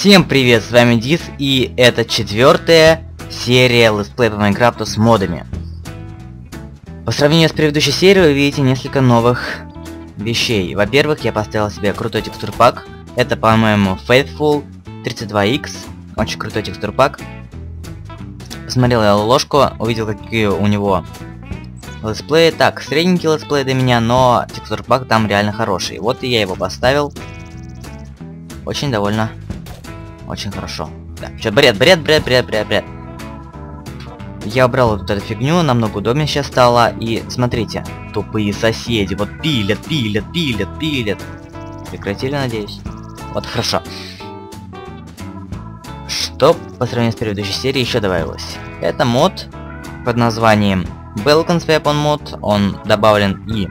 Всем привет, с вами Дис, и это 4-я серия летсплей по Майнкрафту с модами. По сравнению с предыдущей серией вы видите несколько новых вещей. Во-первых, я поставил себе крутой текстурпак. Это, по-моему, Faithful 32X. Очень крутой текстурпак. Посмотрел я ложку, увидел, какие у него летсплеи. Так, средненький летсплей для меня, но текстурпак там реально хороший. Вот и я его поставил. Очень довольно. Очень хорошо. Да. Чё, бред. Я убрал вот эту фигню, намного удобнее сейчас стало. И смотрите, тупые соседи, вот пилят. Прекратили, надеюсь? Вот хорошо. Что по сравнению с предыдущей серией еще добавилось? Это мод под названием Balkans Weapon Mod. Он добавлен и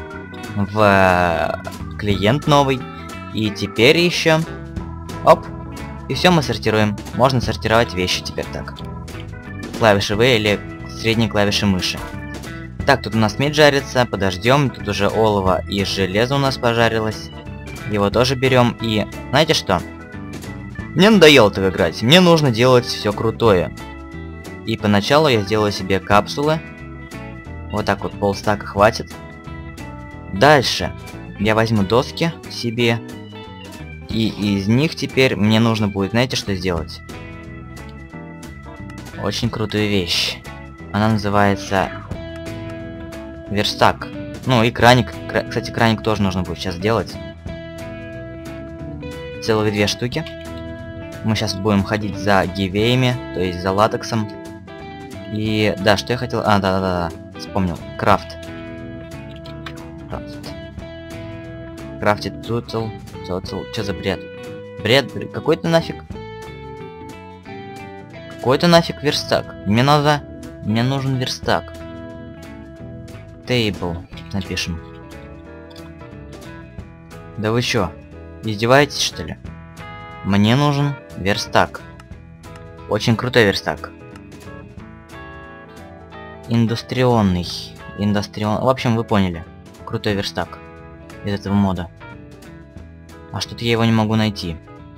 в клиент новый. И теперь еще... Оп! И все мы сортируем. Можно сортировать вещи теперь так. Клавиши V или средние клавиши мыши. Так, тут у нас медь жарится, подождем. Тут уже олово и железо у нас пожарилось. Его тоже берем. И знаете что? Мне надоело так играть. Мне нужно делать все крутое. И поначалу я сделаю себе капсулы. Вот так вот полстака хватит. Дальше я возьму доски себе. И из них теперь мне нужно будет, знаете, что сделать? Очень крутую вещь. Она называется верстак. Ну и краник. Кстати, краник тоже нужно будет сейчас сделать. Целых 2 штуки. Мы сейчас будем ходить за гивеями, то есть за латексом. И да, что я хотел... А, да. Вспомнил. Крафт. Крафтит тутл. Что за бред? Бред. Какой-то нафиг. Какой-то нафиг верстак. Мне нужен верстак. Table. Напишем. Да вы чё? Издеваетесь, что ли? Мне нужен верстак. Очень крутой верстак. Индустрионный. В общем, вы поняли. Крутой верстак. Из этого мода. А что-то я его не могу найти.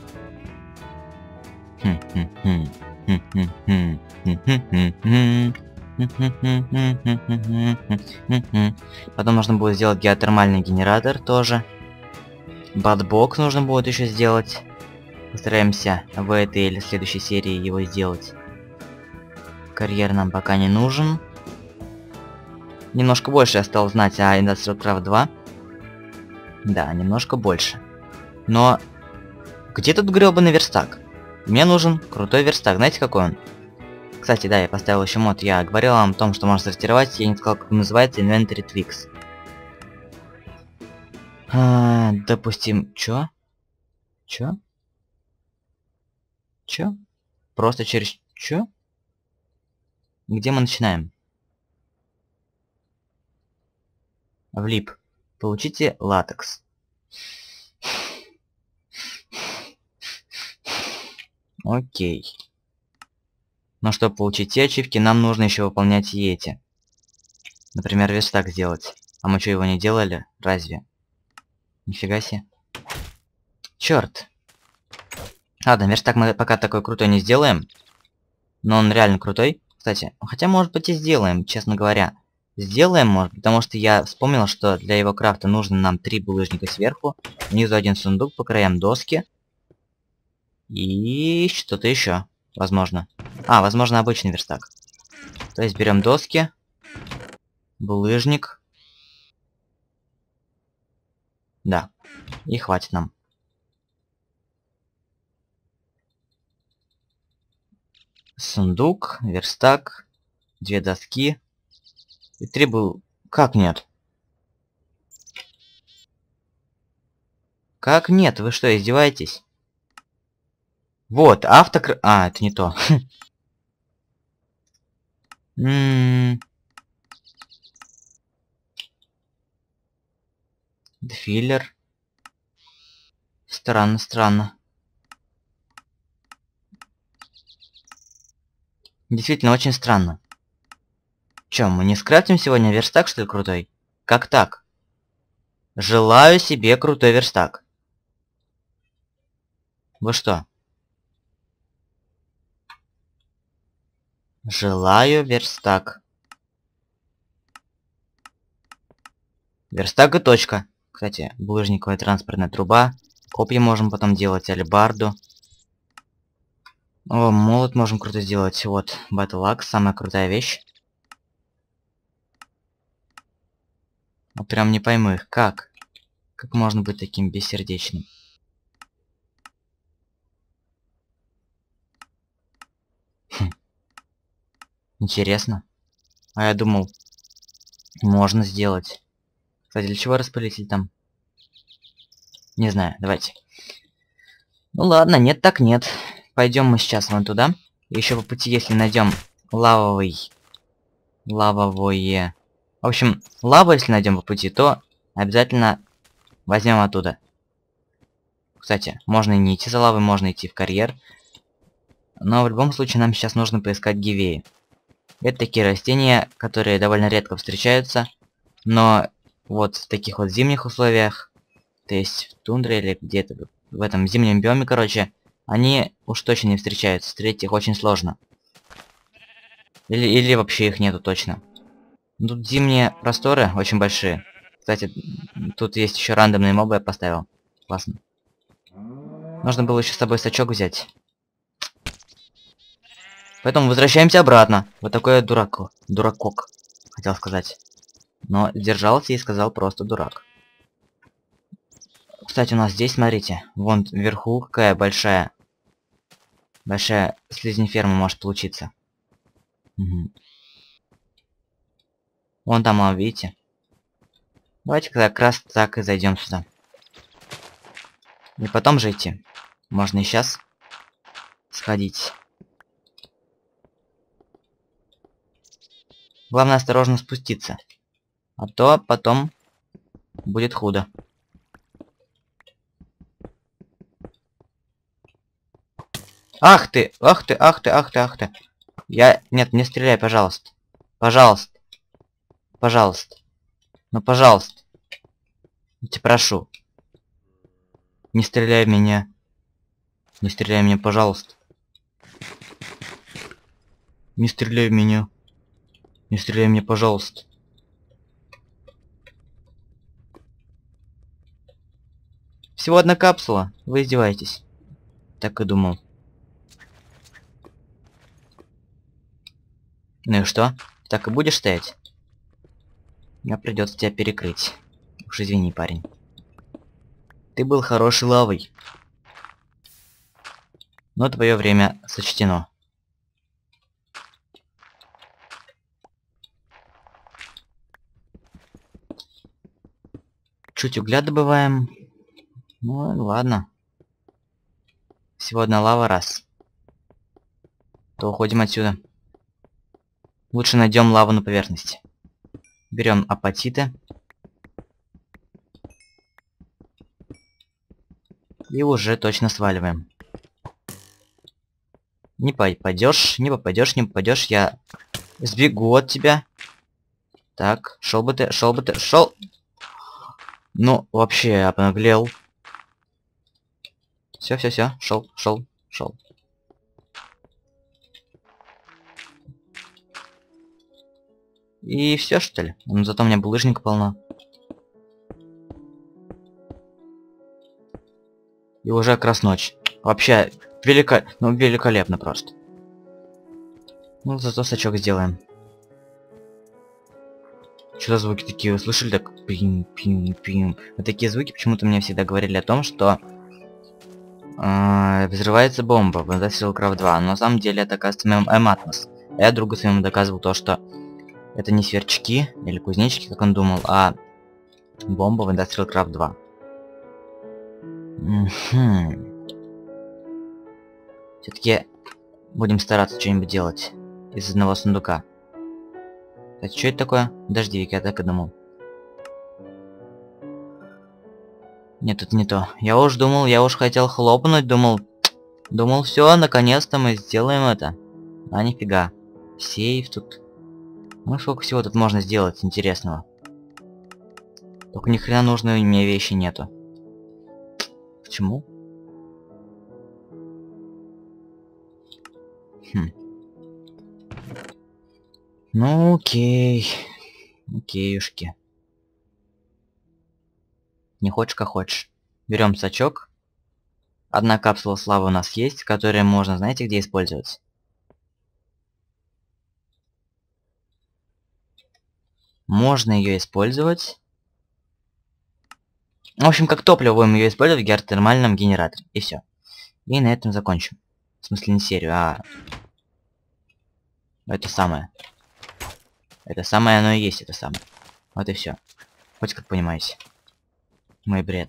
Потом нужно будет сделать геотермальный генератор тоже. Батбокс нужно будет еще сделать. Постараемся в этой или следующей серии его сделать. Карьер нам пока не нужен. Немножко больше я стал знать о Industrial Craft 2. Да, немножко больше. Но где тут грёбаный верстак? Мне нужен крутой верстак. Знаете, какой он? Кстати, да, я поставил еще мод. Я говорил вам о том, что можно сортировать. Я не сказал, как он называется. Inventory Tweaks. Допустим, чё? Просто через чё? Где мы начинаем? Влип. Получите латекс. Окей. Но чтобы получить те ачивки, нам нужно еще выполнять и эти. Например, верстак сделать. А мы что, его не делали? Разве? Нифига себе. Черт. Ладно, верстак мы пока такой крутой не сделаем. Но он реально крутой. Кстати, хотя, может быть, и сделаем, честно говоря. Сделаем, может, потому что я вспомнил, что для его крафта нужно нам 3 булыжника сверху. Внизу 1 сундук, по краям доски. И что-то еще, возможно. Возможно, обычный верстак. То есть берем доски, булыжник. Да, и хватит нам. Сундук, верстак, 2 доски и 3 был... Как нет? Как нет? Вы что, издеваетесь? Вот, это не то. Филлер. Странно. Действительно, очень странно. Чё, мы не скрафтим сегодня верстак, что ли, крутой? Как так? Желаю себе крутой верстак. Вы что? Желаю верстак. Верстак и точка. Кстати, булыжниковая транспортная труба. Копья можем потом делать, алебарду. О, молот можем круто сделать. Вот, Battle Axe, самая крутая вещь. Ну, прям не пойму их. Как? Как можно быть таким бессердечным? Интересно. А я думал, можно сделать. Кстати, для чего распылитель там? Не знаю, давайте. Ну ладно, нет так нет. Пойдем мы сейчас вон туда. Еще по пути, если найдем лавовое. В общем, лаву, если найдем по пути, то обязательно возьмем оттуда. Кстати, можно и не идти за лавой, можно идти в карьер. Но в любом случае нам сейчас нужно поискать гивеи. Это такие растения, которые довольно редко встречаются. Но вот в таких вот зимних условиях, то есть в тундре или где-то в этом зимнем биоме, короче, они уж точно не встречаются. Встретить их очень сложно. Или вообще их нету точно. Тут зимние просторы очень большие. Кстати, тут есть еще рандомные мобы я поставил. Классно. Нужно было еще с собой сачок взять. Поэтому возвращаемся обратно. Вот такой дуракок, хотел сказать. Но сдержался и сказал просто дурак. Кстати, у нас здесь, смотрите, вон вверху какая большая слизнеферма может получиться. Угу. Вон там, видите? Давайте как раз так и зайдем сюда. И потом же идти. Можно и сейчас сходить. Главное осторожно спуститься. А то потом будет худо. Ах ты! Ах ты! Ах ты! Ах ты! Ах ты! Нет, не стреляй, пожалуйста. Пожалуйста. Пожалуйста. Ну, пожалуйста. Я тебя прошу. Не стреляй в меня. Не стреляй в меня, пожалуйста. Не стреляй в меня. Не стреляй в меня, пожалуйста. Всего одна капсула. Вы издеваетесь. Так и думал. Ну и что? Так и будешь стоять? Мне придется тебя перекрыть. Уж извини, парень. Ты был хорошей лавой. Но твое время сочтено. Чуть угля добываем. Ну ладно. Всего одна лава раз. То уходим отсюда. Лучше найдем лаву на поверхности. Берем апатиты. И уже точно сваливаем. Не попадешь, не попадешь, не попадешь. Я сбегу от тебя. Так, шел бы ты, шел. Ну, вообще обнаглел. Все, шел. И все, что ли? Ну, зато у меня булыжник полно. И уже как раз ночь. Вообще, великолепно просто. Ну, зато сачок сделаем. Что за звуки такие? Вы слышали? Так, пим. Вот такие звуки почему-то мне всегда говорили о том, что взрывается бомба в Industrial Craft 2. Но на самом деле это, оказывается, Атмос. А я другу своему доказывал то, что это не сверчки или кузнечики, как он думал, а бомба в Industrial Craft 2. Все-таки будем стараться что-нибудь делать из одного сундука. Кстати, что это такое? Дождевик, я так и думал. Нет, это не то. Я уж хотел хлопнуть, думал, все, наконец-то мы сделаем это. А нифига. Сейф тут. Ну сколько всего тут можно сделать интересного. Только ни хрена нужной мне вещи нету. Почему? Ну окей. Окейушки. Не хочешь, как хочешь. Берем сачок. Одна капсула славы у нас есть, которая можно, знаете, где использовать? Можно ее использовать. В общем, как топливо будем ее использовать в геотермальном генераторе. И все. И на этом закончим. В смысле не серию, а... Это самое. Это самое оно и есть, это самое. Вот и все. Хоть как понимаете. Мой бред.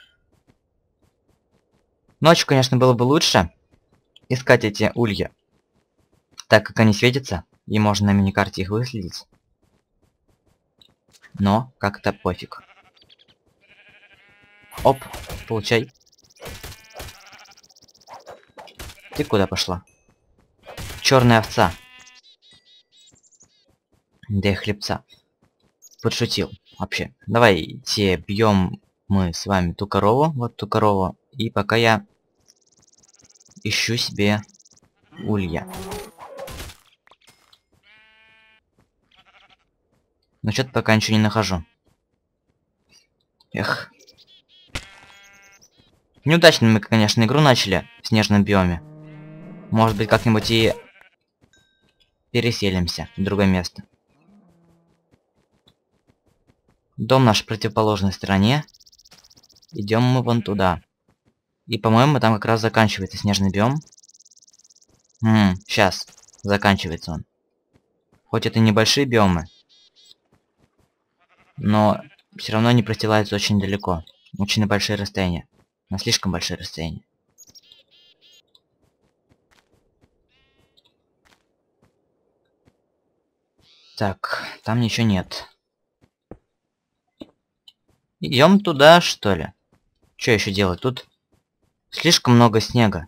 Ночью, конечно, было бы лучше искать эти улья, так как они светятся, и можно на миникарте их выследить. Но как-то пофиг. Оп, получай. Ты куда пошла? Черная овца. Да и хлебца. Подшутил. Вообще. Давайте бьем мы с вами ту корову, вот ту корову. И пока я ищу себе улья. Но что-то пока ничего не нахожу. Эх. Неудачно мы, конечно, игру начали в снежном биоме. Может быть, как-нибудь и переселимся в другое место. Дом наш в противоположной стороне. Идем мы вон туда. И, по-моему, там как раз заканчивается снежный биом. Сейчас. Заканчивается он. Хоть это небольшие биомы, но все равно они простилаются очень далеко. Очень на большие расстояния. На слишком большие расстояния. Так, там ничего нет. Идем туда, что ли? Что еще делать? Тут слишком много снега.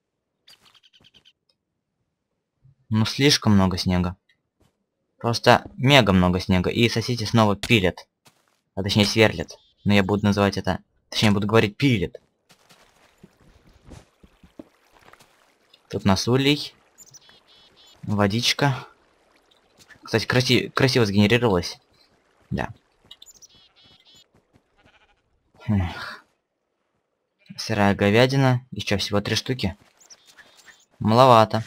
Ну, слишком много снега. Просто мега много снега. И соседи снова пилят. А точнее сверлят. Но я буду называть это... Точнее, буду говорить пилят. Тут у нас улей. Водичка. Кстати, красиво сгенерировалась. Да. Эх. Сырая говядина. Еще всего 3 штуки. Маловато.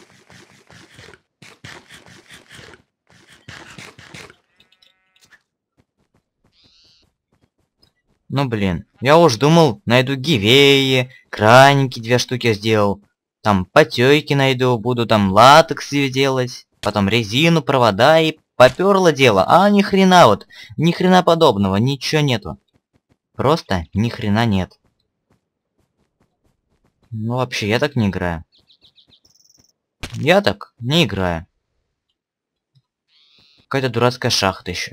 Ну блин, я уж думал, найду гивеи, краники 2 штуки сделал. Там потёйки найду, буду там латекс делать. Потом резину, провода и попёрло дело. А ни хрена вот, ни хрена подобного, ничего нету. Просто ни хрена нет. Ну вообще, я так не играю. Я так не играю. Какая-то дурацкая шахта еще.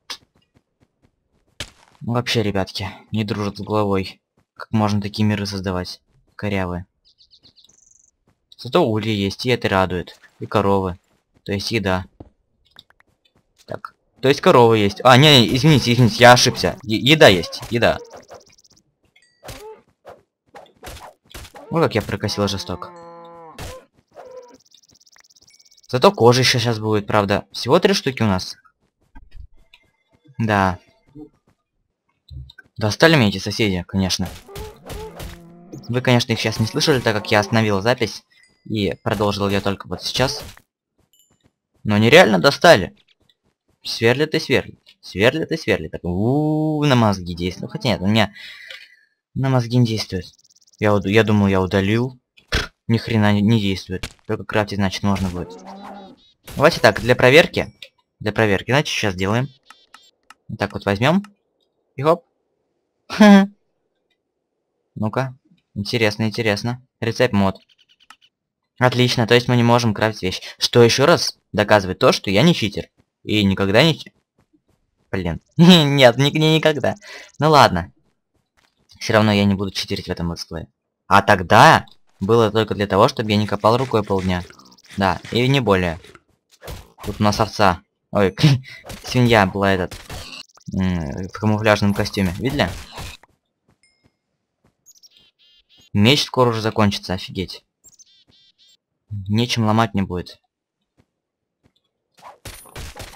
Вообще, ребятки, не дружат с головой. Как можно такие миры создавать? Корявые. Зато ульи есть, и это радует. И коровы. То есть еда. Так. То есть коровы есть. А, не, извините, я ошибся. Еда есть, еда. Ну как я прокосил жестоко. Зато кожа еще сейчас будет, правда. Всего 3 штуки у нас. Да. Достали меня эти соседи, конечно. Вы, конечно, их сейчас не слышали, так как я остановил запись. И продолжил я только вот сейчас. Но они реально достали. Сверлит и сверлит. Сверлит и сверлит. Так, на мозги действует. Хотя нет, у меня на мозги не действует. Я думал, я удалил. Ни хрена не действует. Только крафтить, значит, можно будет. Давайте так, для проверки. Значит, сейчас делаем. Вот так вот возьмем. И хоп. Ну-ка. Интересно, интересно. Рецепт мод. Отлично, то есть мы не можем крафтить вещь. Что еще раз доказывает то, что я не читер. И никогда не... Блин. Нет, никогда. Ну ладно. Все равно я не буду читерить в этом летсплее. А тогда было только для того, чтобы я не копал рукой полдня. Да, и не более. Тут у нас овца. Ой, свинья была этот. В камуфляжном костюме. Видели? Меч скоро уже закончится, офигеть. Нечем ломать не будет.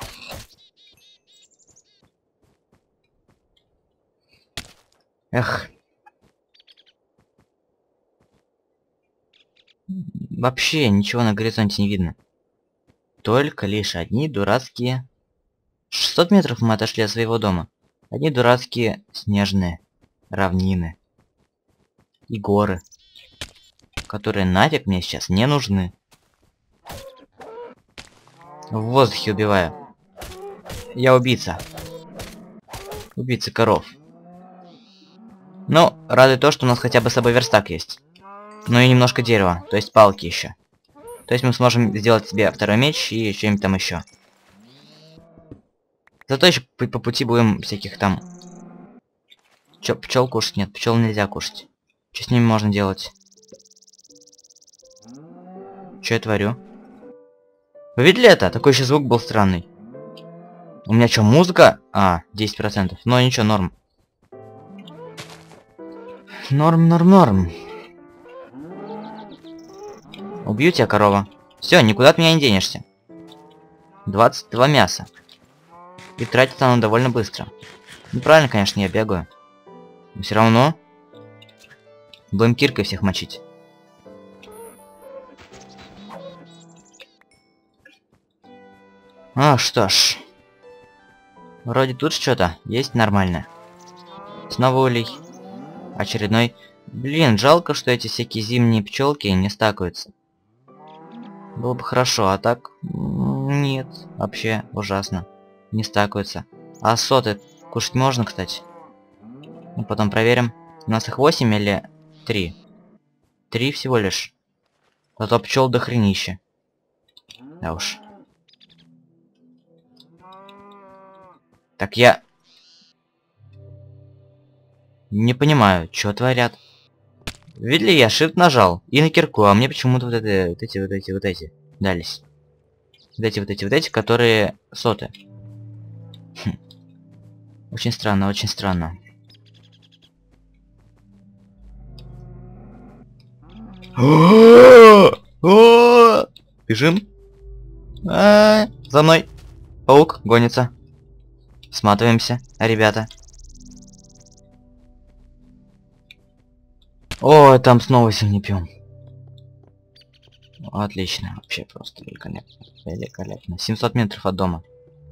Эх. Вообще ничего на горизонте не видно. Только лишь одни дурацкие... 600 метров мы отошли от своего дома. Одни дурацкие снежные равнины. И горы. Которые нафиг мне сейчас не нужны. В воздухе убиваю. Я убийца. Убийца коров. Ну, радует то, что у нас хотя бы с собой верстак есть. Ну и немножко дерева, то есть палки еще. То есть мы сможем сделать себе второй меч и что-нибудь там еще. Зато еще по пути будем всяких там... Пчел кушать? Нет, пчел нельзя кушать. Что с ними можно делать? Что я творю? Вы видели это? Такой еще звук был странный. У меня что, музыка? А, 10%. Но ничего, норм. Норм. Убью тебя, корова. Все, никуда от меня не денешься. 22 мяса. И тратится оно довольно быстро. Ну, правильно, конечно, я бегаю. Но все равно... Будем киркой всех мочить. А, что ж. Вроде тут что-то есть нормальное. Снова улей. Очередной. Блин, жалко, что эти всякие зимние пчелки не стакаются. Было бы хорошо, а так... Нет, вообще ужасно. Не стакаются. А соты кушать можно, кстати? Ну, потом проверим. У нас их 8 или 3? 3 всего лишь. Зато пчел до хренища. Да уж. Так я... Не понимаю, что творят. Видели, я shift нажал и на кирку, а мне почему-то вот эти дались. Вот эти, которые соты. Хм. Очень странно, очень странно. Бежим. За мной. Паук гонится. Сматываемся, ребята. О, там снова сильный пьем. Отлично, вообще просто великолепно. Великолепно. 700 метров от дома.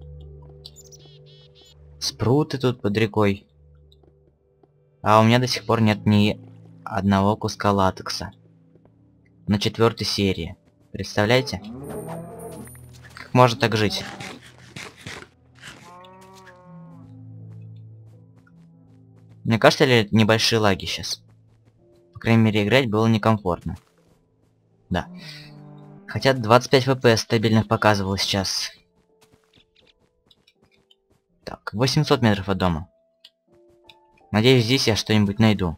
Спруты тут под рекой. А у меня до сих пор нет ни одного куска латекса. На 4-й серии. Представляете? Как можно так жить? Мне кажется, ли небольшие лаги сейчас? По крайней мере, играть было некомфортно. Да. Хотя 25 FPS стабильных показывал сейчас. Так, 800 метров от дома. Надеюсь, здесь я что-нибудь найду.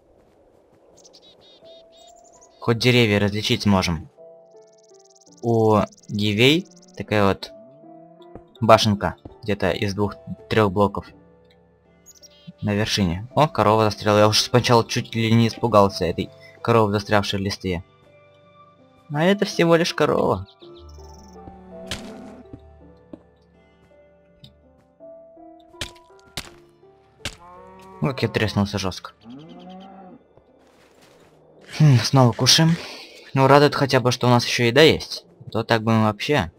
Хоть деревья различить сможем. У Гивей такая вот башенка. Где-то из 2-3 блоков. На вершине. О, корова застряла. Я уж сначала чуть ли не испугался этой коровы, застрявшей в листе. А это всего лишь корова. Как я треснулся жестко. Снова кушаем. Ну, радует хотя бы, что у нас еще еда есть. А то так бы мы вообще...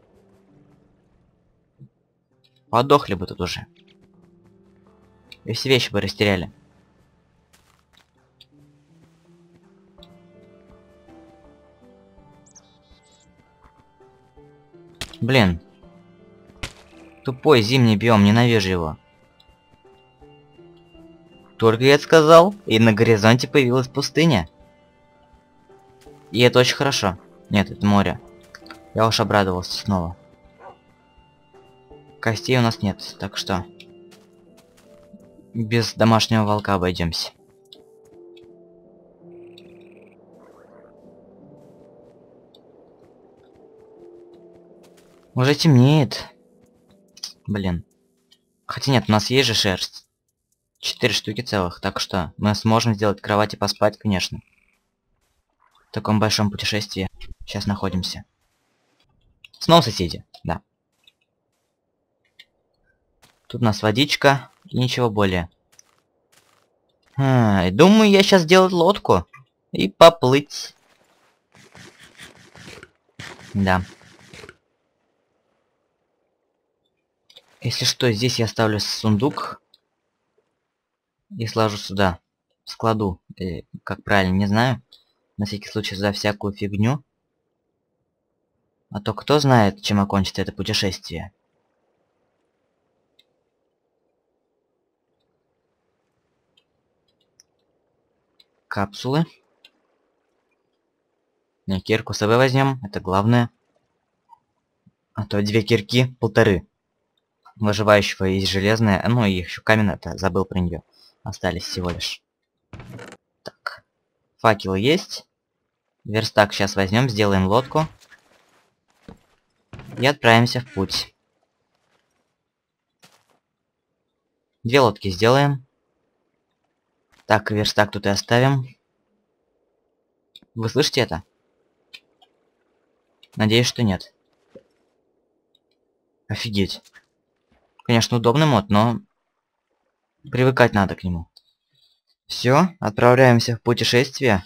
Подохли бы тут уже. И все вещи бы растеряли. Блин. Тупой зимний биом, ненавижу его. Только я это сказал, и на горизонте появилась пустыня. И это очень хорошо. Нет, это море. Я уж обрадовался снова. Костей у нас нет, так что... Без домашнего волка обойдемся. Уже темнеет. Блин. Хотя нет, у нас есть же шерсть. 4 штуки целых, так что мы сможем сделать кровать и поспать, конечно. В таком большом путешествии сейчас находимся. Снова соседи, да. Тут у нас водичка и ничего более. Думаю, я сейчас сделаю лодку и поплыть. Да. Если что, здесь я ставлю сундук и сложу сюда. Складу. Как правильно, не знаю. На всякий случай сюда всякую фигню. А то кто знает, чем окончится это путешествие. Капсулы. Кирку с собой возьмем, это главное. А то 2 кирки, 1,5. Выживающего есть железная, ну и еще каменная-то, забыл про нее. Остались всего лишь. Так. Факелы есть. Верстак сейчас возьмем, сделаем лодку. И отправимся в путь. 2 лодки сделаем. Так, верстак тут и оставим. Вы слышите это? Надеюсь, что нет. Офигеть. Конечно, удобный мод, но привыкать надо к нему. Все, отправляемся в путешествие.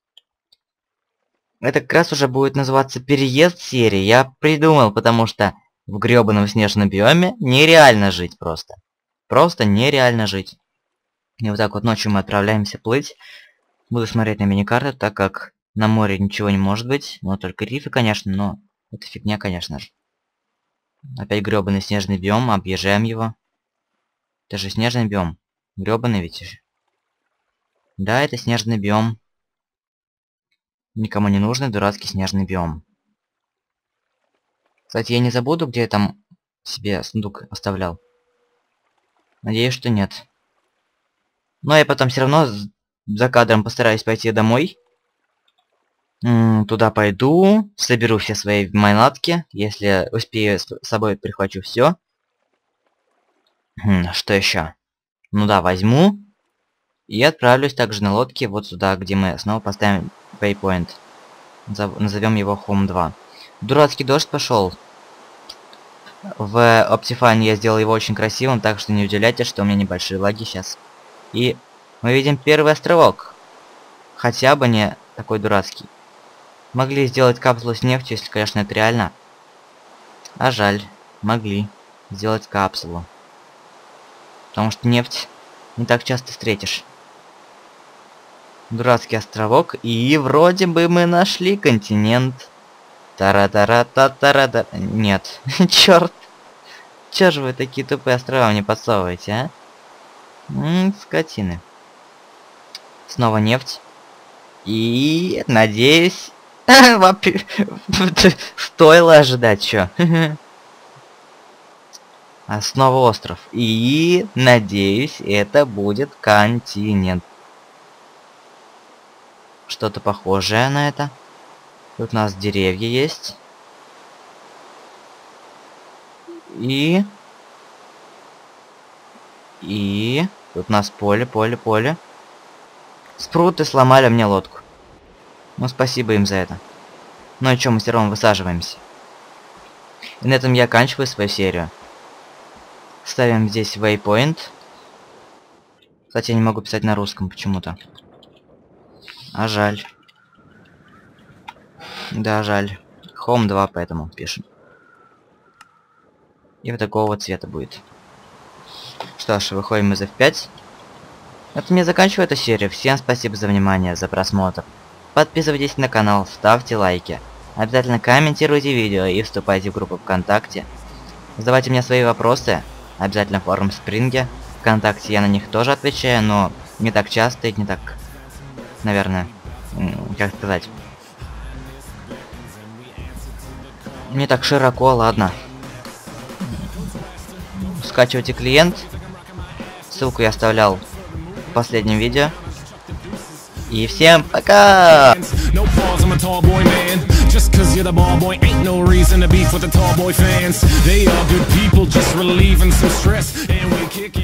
Это как раз уже будет называться переезд серии. Я придумал, потому что в грёбаном снежном биоме нереально жить просто. Просто нереально жить. И вот так вот ночью мы отправляемся плыть. Буду смотреть на миникарту, так как на море ничего не может быть. Ну, только рифы, конечно, но это фигня, конечно же. Опять грёбаный снежный биом, объезжаем его. Это же снежный биом. Грёбаный ведь. Да, это снежный биом. Никому не нужный дурацкий снежный биом. Кстати, я не забуду, где я там себе сундук оставлял. Надеюсь, что нет. Но я потом все равно за кадром постараюсь пойти домой. Туда пойду, соберу все свои манатки. Если успею, с собой прихвачу все. Что еще? Ну да, возьму. И отправлюсь также на лодке вот сюда, где мы снова поставим waypoint. Назовем его Home 2. Дурацкий дождь пошел. В Optifine я сделал его очень красивым, так что не удивляйтесь, что у меня небольшие лаги сейчас. И мы видим первый островок. Хотя бы не такой дурацкий. Могли сделать капсулу с нефтью, если, конечно, это реально. А жаль, могли сделать капсулу. Потому что нефть не так часто встретишь. Дурацкий островок. И вроде бы мы нашли континент. Тара-тара-та-тара-та. Нет. Черт. Че же вы такие тупые острова мне подсовываете, а? Скотины. Снова нефть. И надеюсь... Стоило ожидать, чё. А снова остров. И надеюсь, это будет континент. Что-то похожее на это. Тут у нас деревья есть. И тут у нас поле. Спруты сломали мне лодку. Ну, спасибо им за это. Ну и чё, мы все равно высаживаемся. И на этом я оканчиваю свою серию. Ставим здесь waypoint. Кстати, я не могу писать на русском почему-то. А жаль. Да, жаль. Home 2, поэтому пишем. И вот такого вот цвета будет. Что ж, выходим из F5. Это мне заканчиваю эту серию. Всем спасибо за внимание, за просмотр. Подписывайтесь на канал, ставьте лайки. Обязательно комментируйте видео и вступайте в группу ВКонтакте. Задавайте мне свои вопросы. Обязательно в форум Спринге. ВКонтакте я на них тоже отвечаю, но не так часто и не так, наверное, как сказать, не так широко, ладно. Скачивайте клиент. Ссылку я оставлял в последнем видео. И всем пока! Just cause you're the ball boy ain't no reason to beef with the tall boy fans. They are good people just relieving some stress and we kick it.